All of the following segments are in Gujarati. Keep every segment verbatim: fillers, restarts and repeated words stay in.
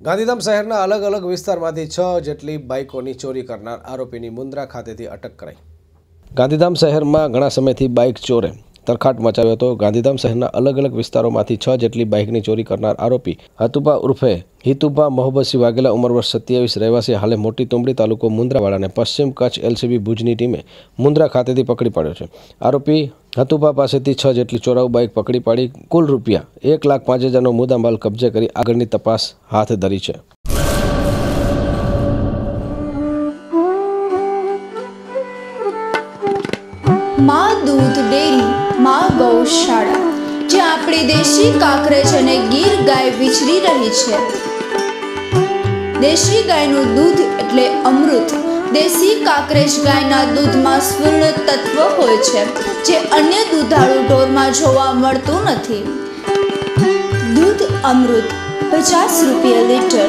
ગાંધીધામ શહેરના અલગ અલગ વિસ્તારમાંથી છ જેટલી બાઇકોની ચોરી કરનાર આરોપીની મુન્દ્રા ખાતેથી અટક કરાઈ। ગાંધીધામ શહેરમાં ઘણા સમયથી બાઇક ચોરે તરખાટ મચાવ્યો હતો। ગાંધીધામ શહેરના અલગ અલગ વિસ્તારોમાંથી છ જેટલી બાઇકની ચોરી કરનાર આરોપી હતુભા ઉર્ફે હિતુભા મોહબ્બતસિંહ વાઘેલા ઉંમર વર્ષ સત્યાવીસ રહેવાસી હાલે મોટી તુંબડી તાલુકો મુન્દ્રાવાળાને પશ્ચિમ કચ્છ એલસીબી ભુજની ટીમે મુન્દ્રા ખાતેથી પકડી પાડ્યો છે। આરોપી હતુભા પાસેથી છ જેટલી ચોરાઉ બાઇક પકડી પાડી કુલ રૂપિયા એક લાખ પાંચ હજારનો મુદ્દામાલ કબજે કરી આગળની તપાસ હાથ ધરી છે। माँ दूध डेरी माँ गौशाला जे आपणी देशी काकरेज अने गीर गाय विचरी रही है। देशी गायનું दूध એટલે અમૃત। देशी काकरेज गायના दूधમાં સ્વર્ણ તત્વ હોય છે જે અન્ય દૂધાળુ ઢોરમાં જોવા મળતું નથી। दूध अमृत पचास रुपया लीटर।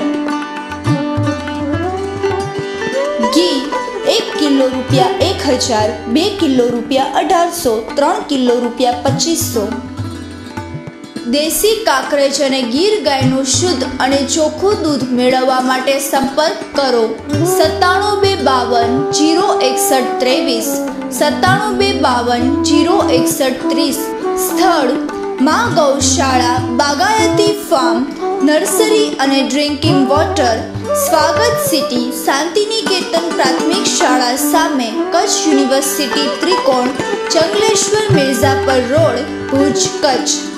घी एक किलो रुपया एक हजार, बे किलो रुपया अठार सौ, त्रण किलो रुपया पच्चीस सौ। देशी काकरेज अने गीर गायનું शुद्ध अने ચોખ્ખું दूध મેળવવા માટે સંપર્ક કરો સત્તાણું બે બાવન જીરો એકસઠ ત્રેવીસ, સત્તાણું બે બાવન જીરો એકસઠ ત્રીસ। સ્થળ माँ गौशाला बागायती फार्म नर्सरी अने ड्रिंकिंग वॉटर स्वागत सिटी शांतिनिकेतन प्राथमिक शाळा सामे कच्छ यूनिवर्सिटी त्रिकोण चंगलेश्वर मिर्जापर रोड भुज कच्छ।